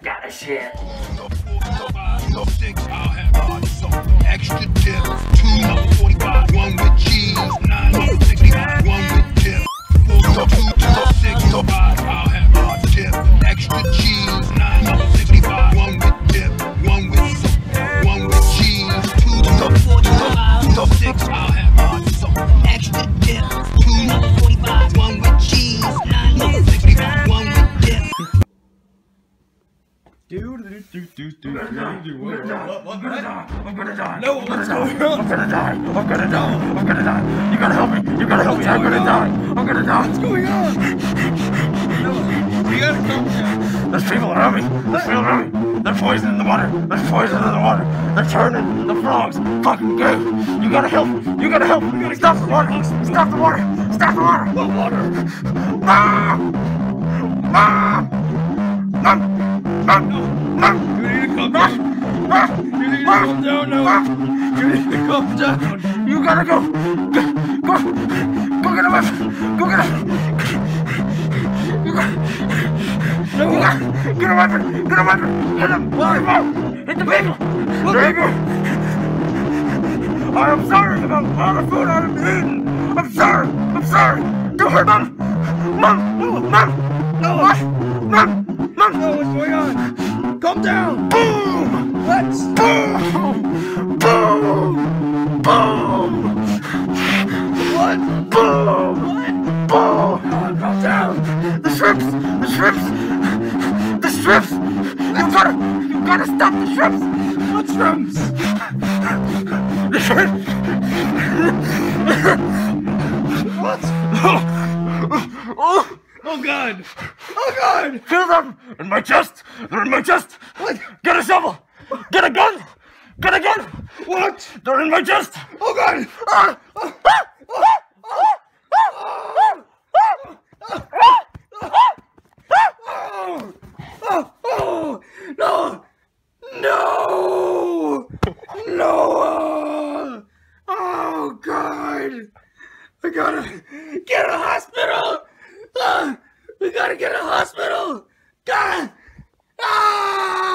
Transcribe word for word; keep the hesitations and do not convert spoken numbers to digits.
Got a shit. Extra dip, two number forty-five, one with cheese, nine number sixty-five, one with dip. Four to two to six to five, I'll have my dip. Extra cheese, nine number sixty-five, one with dip, one with one with cheese, two to four to six, I'll have my dip. Extra dip, two number forty-five, one with cheese, nine number sixty-five, one with dip. Do do do do do do what? What? What? I'm gonna die. I'm gonna die. No, I'm what's gonna going die. on? I'm gonna die. I'm gonna die. I'm gonna die. You gotta help me. You gotta help me. I'm gonna die. I'm gonna die. What's going on? No, you gotta calm down. There's people around me. There's people around me. They're poisoning the water. There's poison in the water. They're turning the frogs fucking gay. You gotta help. You gotta help. You gotta stop the water. Stop the water. Stop the water. What water? Mom! Mom! Mom! Mom! Mom! You need to calm down. You need to calm down now. You need to calm down. You gotta go. Go. Go, go get a weapon. Go get a. You gotta. No, You gotta get a weapon. Get a weapon. Hit him. Hit the people. There you go. I am sorry about all the food I've eaten. I'm sorry. I'm sorry. Don't hurt Mom. Mom. No. Mom. No. What? Mom. Mom. No, what's going on? Calm down. Boom. What? Boom. Boom. Boom. What? Boom. What? Boom. Calm down. The shrimps. The shrimps. The shrimps. You gotta. You gotta stop the shrimps. What shrimps? The shrimps. What? Oh. Oh God! Oh God! Feel them in my chest. They're in my chest. What? Get a shovel. Get a gun. Get a gun. What? They're in my chest. Oh God! Ah. Ah. Ah. Oh! Oh! Oh! No! No! No! Oh God! I gotta get a hospital! Ah, we gotta get a hospital! God! Ah!